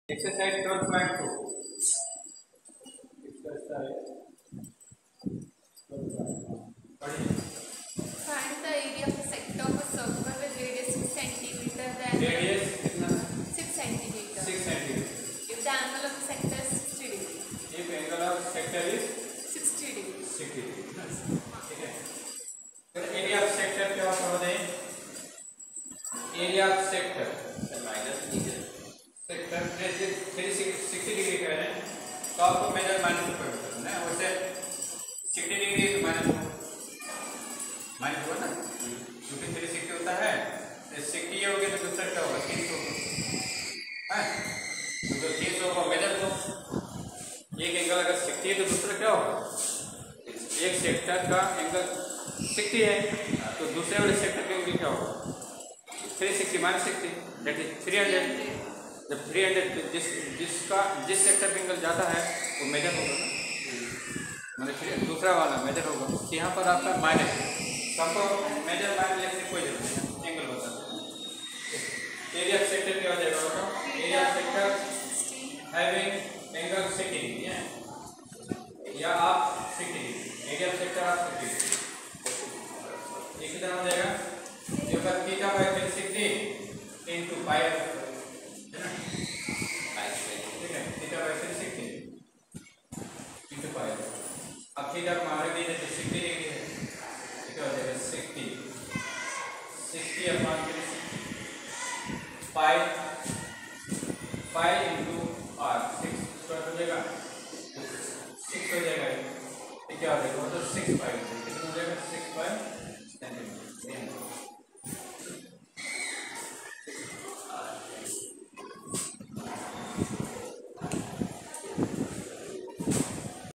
Exercise 12.2 Find the area of a sector of a circle with radius 6 centimeter. Then radius कितना 6 centimeter. 6 centimetre. If the angle of the sector is 60 degree. If angle of sector is 60 degree. 60 degree. ठीक है. फिर area of sector क्या होता है? Area of sector minus sector 360 degree का है तो आपको मेजर माइनस में करना है. वैसे 60 डिग्री तो माइनस हुआ ना, क्योंकि 360 होता है 60 हो गया तो दूसरा क्या होगा 300 है. तो 300 को मेजर को एक एंगल अगर 60 है तो दूसरा क्या होगा, एक सेक्टर का एंगल 60 है तो दूसरे वाले सेक्टर का एंगल क्या होगा 360 माइनस 60 दैट इज 300. जब 300 जिस सेक्टर पे एंगल ज़्यादा है वो मेजर होगा ना, मतलब दूसरा वाला मेजर होगा. यहाँ पर आपका माइनस सबको मेजर माइनस लिखने कोई जरूरत नहीं, एंगल बता. एरिया ऑफ सेक्टर क्या हो जाएगा बताओ? Area of sector having angle 60 degree है या आप 60 डिग्री. एरिया ऑफ सेक्टर आप 60 डिग्री ये कितना हो जाएगा? ये बात थीटा बाय 360 इनटू पाई है ना, ठीक है. Theta by 360 into pi. अब थीटा को हमारे दिए तो 60 डिग्री है, क्या हो जाएगा 60 upon 360 pi into r 6 square हो जाएगा 6 हो जाएगा. ये क्या हो जाएगा मतलब 6 पाई कितना हो जाएगा 6 पाई सेंटीमीटर.